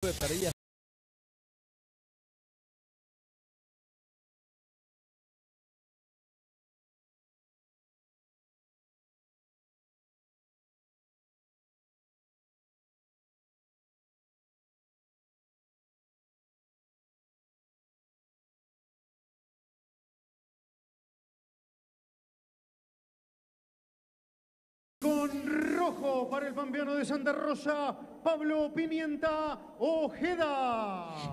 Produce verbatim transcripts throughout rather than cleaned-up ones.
siempre perdía. Con rojo para el pampeano de Santa Rosa, Pablo Pimienta Ojeda.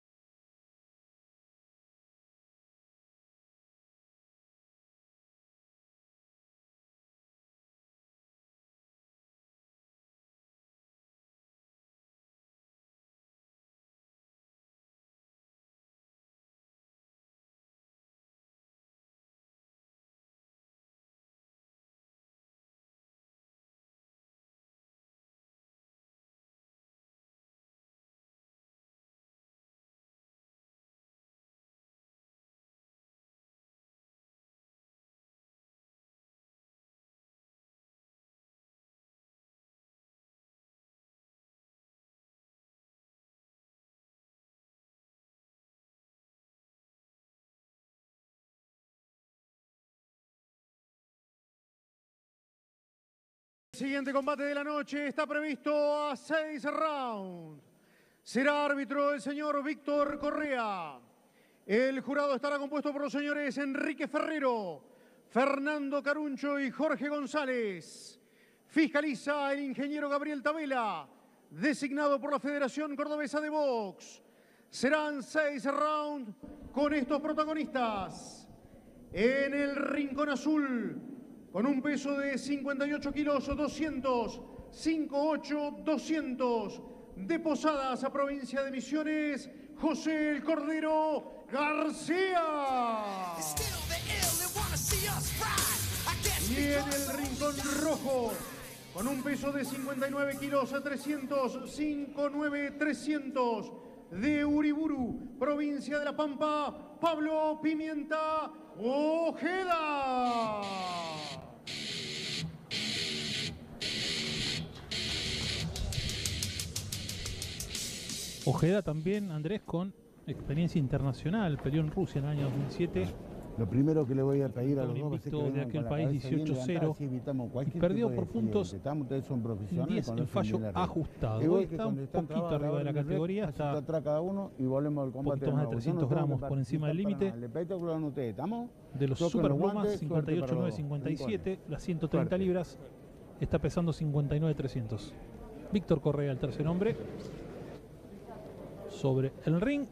El siguiente combate de la noche está previsto a seis rounds. Será árbitro el señor Víctor Correa. El jurado estará compuesto por los señores Enrique Ferrero, Fernando Caruncho y Jorge González. Fiscaliza el ingeniero Gabriel Tabela, designado por la Federación Cordobesa de Box. Serán seis rounds con estos protagonistas. En el rincón azul, con un peso de cincuenta y ocho kilos, doscientos, cincuenta y ocho, doscientos, de Posadas a provincia de Misiones, José el Cordero García. Y en el rincón rojo, con un peso de cincuenta y nueve kilos, trescientos, cincuenta y nueve, trescientos, de Uriburu, provincia de La Pampa, Pablo Pimienta Ojeda. Ojeda también, Andrés, con experiencia internacional, peleó en Rusia en el año dos mil siete. Lo primero que le voy a pedir a los dos es que de aquel país dieciocho cero y perdió por puntos diez el fallo ajustado. Hoy está un poquito arriba de la categoría, está un poquito más de trescientos gramos por encima del límite. De los superplumas, cincuenta y ocho nueve cincuenta y siete, las ciento treinta libras, está pesando cincuenta y nueve trescientos. Víctor Correa, el tercer hombre, sobre el ring.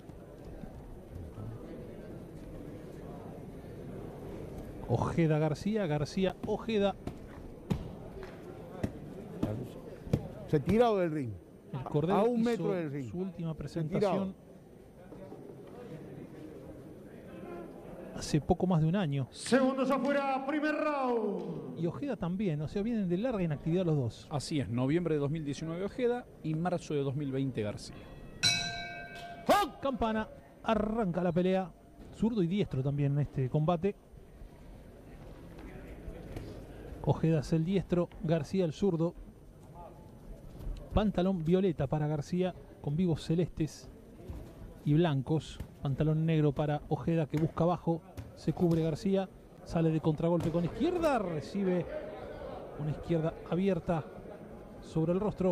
Ojeda García, García Ojeda. Se tiró del ring. El Cordero a un hizo metro del ring. Su última presentación hace poco más de un año. Segundos afuera, primer round. Y Ojeda también, o sea, vienen de larga inactividad los dos. Así es, noviembre de dos mil diecinueve Ojeda y marzo de dos mil veinte García. ¡Oh! Campana, arranca la pelea. Zurdo y diestro también en este combate. Ojeda es el diestro, García el zurdo. Pantalón violeta para García con vivos celestes y blancos. Pantalón negro para Ojeda, que busca abajo. Se cubre García, sale de contragolpe con izquierda. Recibe una izquierda abierta sobre el rostro.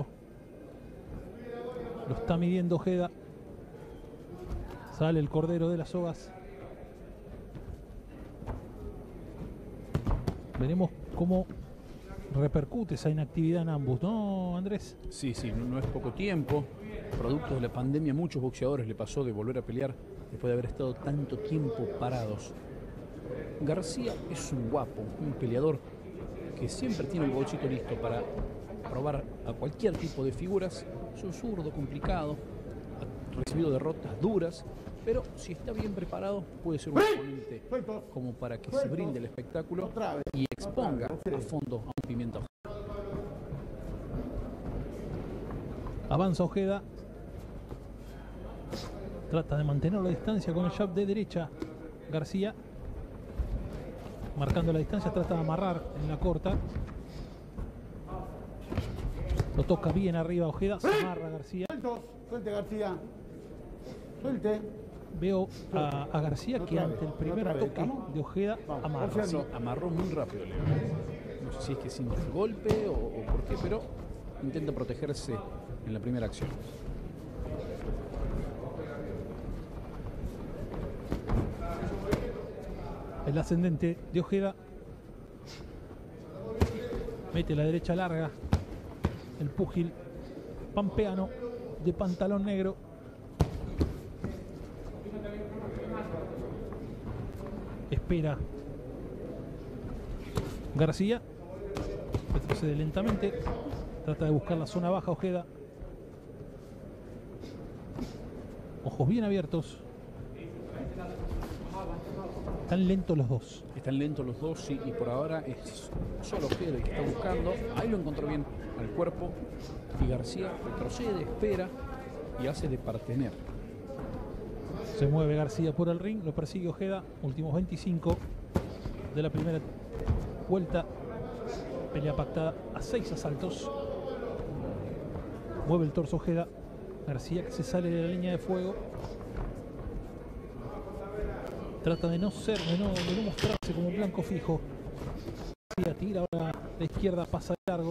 Lo está midiendo Ojeda. Sale el Cordero de las sogas. Veremos cómo repercute esa inactividad en ambos, ¿no, Andrés? Sí, sí, no, no es poco tiempo. Producto de la pandemia, muchos boxeadores le pasó de volver a pelear después de haber estado tanto tiempo parados. García es un guapo, un peleador que siempre tiene un bolsito listo para probar a cualquier tipo de figuras. Es un zurdo complicado, ha recibido derrotas duras, pero si está bien preparado puede ser un oponente como para que se brinde el espectáculo y exponga a fondo a un Pimienta. Avanza Ojeda, trata de mantener la distancia con el jab de derecha. García, marcando la distancia, trata de amarrar en la corta. Lo toca bien arriba Ojeda, se amarra García. Suelte, García. Suelte. Veo a, a García que ante el primer toque de Ojeda amarra. Sí, amarró muy rápido, Leo. No sé si es que sin el golpe o, o por qué, pero intenta protegerse en la primera acción. El ascendente de Ojeda mete la derecha larga. El púgil pampeano de pantalón negro. Espera García, retrocede lentamente, trata de buscar la zona baja Ojeda. Ojos bien abiertos. Están lentos los dos. Están lentos los dos, sí, y por ahora es solo Ojeda el que está buscando. Ahí lo encontró bien al cuerpo y García retrocede, espera y hace de partener. Se mueve García por el ring, lo persigue Ojeda. Últimos veinticinco de la primera vuelta. Pelea pactada a seis asaltos. Mueve el torso Ojeda. García que se sale de la línea de fuego. Trata de no ser, de no, de no mostrarse como un blanco fijo. García tira, ahora la izquierda pasa de largo.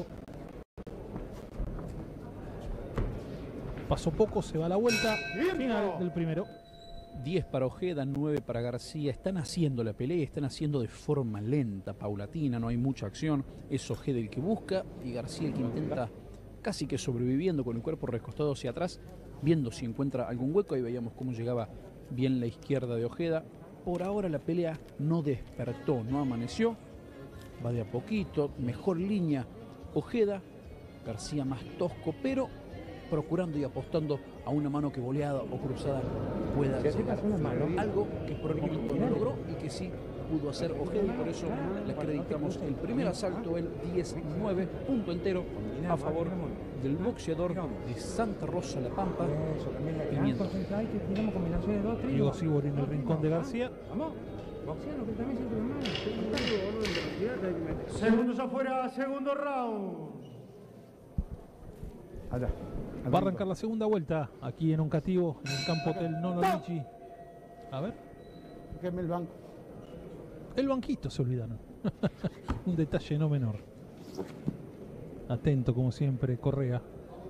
Pasó poco, se va a la vuelta. Final del primero. diez para Ojeda, nueve para García. Están haciendo la pelea, están haciendo de forma lenta, paulatina, no hay mucha acción. Es Ojeda el que busca y García el que intenta, casi que sobreviviendo con el cuerpo recostado hacia atrás, viendo si encuentra algún hueco. Ahí veíamos cómo llegaba bien la izquierda de Ojeda. Por ahora la pelea no despertó, no amaneció. Va de a poquito, mejor línea Ojeda, García más tosco, pero procurando y apostando a una mano que voleada o cruzada pueda llegar. Algo que por el momento no logró y que sí pudo hacer Ojeda, y por eso le acreditamos el primer asalto, el diez nueve, punto entero a favor del boxeador de Santa Rosa La Pampa, Pimiento. Diego Sibori en el rincón de García. Segundos afuera, segundo round. Allá. Va a arrancar la segunda vuelta aquí en Oncativo, en el campo Hotel Nono Lichi. A ver. Queme el banco. El banquito se olvidaron. Un detalle no menor. Atento como siempre, Correa.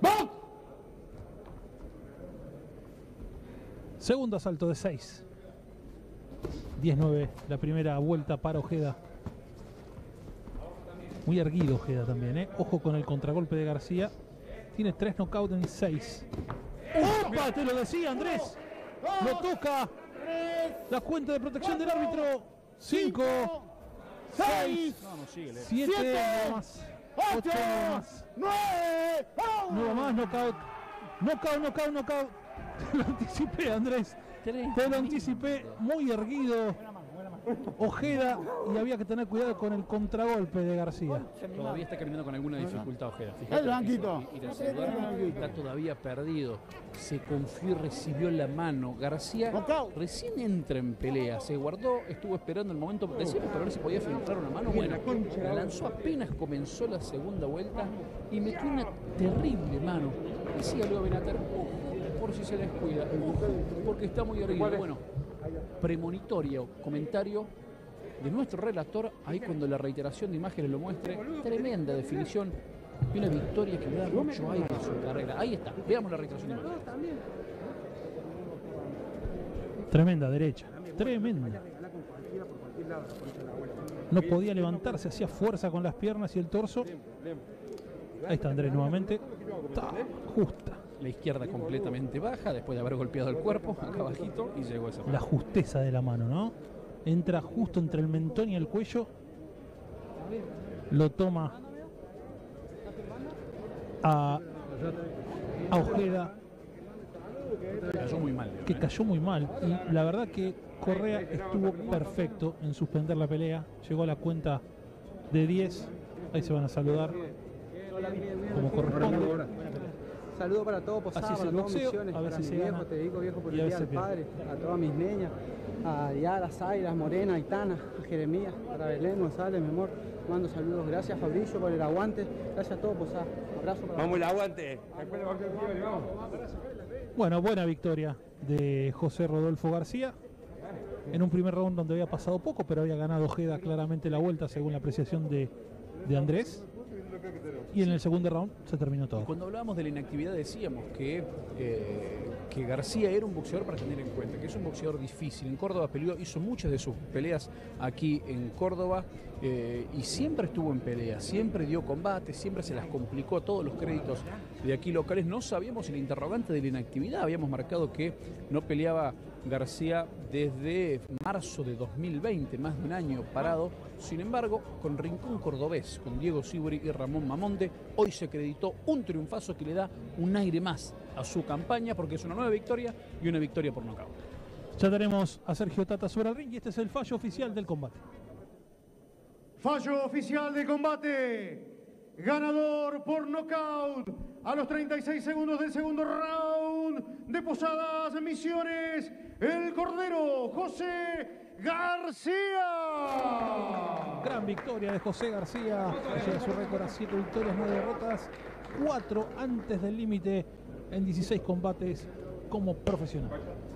Segundo asalto de seis. diez nueve, la primera vuelta para Ojeda. Muy erguido Ojeda también, ¿eh? Ojo con el contragolpe de García. Tiene tres knockouts en seis. ¡Opa! Te lo decía, Andrés. Lo toca. La cuenta de protección del árbitro. cinco, seis, siete, ocho, nueve, nueve más, knockout. Knockout, knockout, knockout. Te lo anticipé, Andrés. Te lo anticipé. Muy erguido Ojeda, y había que tener cuidado con el contragolpe de García. Todavía está caminando con alguna dificultad Ojeda. Fíjate, el banquito. Y la seguridad está todavía perdido. Se confió y recibió la mano. García recién entra en pelea. Se guardó, estuvo esperando el momento preciso para ver si podía filtrar una mano. Bueno, la lanzó apenas comenzó la segunda vuelta y metió una terrible mano. Decía luego Benatar, por si se descuida, porque está muy erguido. Bueno, premonitorio comentario de nuestro relator, ahí cuando la reiteración de imágenes lo muestre. Tremenda definición y una victoria que le da mucho aire a su carrera. Ahí está, veamos la reiteración de imágenes. Tremenda derecha, tremenda. No podía levantarse, hacía fuerza con las piernas y el torso. Ahí está Andrés nuevamente. Está justa. La izquierda completamente baja después de haber golpeado el cuerpo acá abajito y llegó a esa. La justeza de la mano, ¿no? Entra justo entre el mentón y el cuello. Lo toma a, a Ojeda. Cayó muy mal. Que cayó muy mal. Y la verdad que Correa estuvo perfecto en suspender la pelea. Llegó a la cuenta de diez. Ahí se van a saludar como corresponde. Saludos para todos Posada, para todos Misiones, a ver para si mi se viejo, gana. te digo viejo por Y el a día ver del si padre, a todas mis niñas, a Yara, Zaira, Morena, Aitana, a Jeremías, para Belén, González, mi amor, mando saludos, gracias Fabricio por el aguante, gracias a todos Posada, abrazo para vamos el aguante. Bueno, buena victoria de José Rodolfo García. En un primer round donde había pasado poco, pero había ganado Ojeda claramente la vuelta, según la apreciación de, de Andrés. Y en el segundo round se terminó todo. Cuando hablábamos de la inactividad decíamos que, eh, que García era un boxeador para tener en cuenta, que es un boxeador difícil. En Córdoba peleó, hizo muchas de sus peleas aquí en Córdoba eh, y siempre estuvo en pelea, siempre dio combate, siempre se las complicó. Todos los créditos de aquí locales. No sabíamos el interrogante de la inactividad, habíamos marcado que no peleaba García desde marzo de dos mil veinte, más de un año parado. Sin embargo, con Rincón Cordobés, con Diego Sibori y Ramón Mamonde, hoy se acreditó un triunfazo que le da un aire más a su campaña, porque es una nueva victoria y una victoria por nocaut. Ya tenemos a Sergio Tata sobre el ring y este es el fallo oficial del combate. Fallo oficial del combate. Ganador por nocaut a los treinta y seis segundos del segundo round de Posadas Misiones, el Cordero José García. Gran victoria de José García, llega su récord a siete victorias, nueve derrotas, cuatro antes del límite en dieciséis combates como profesional.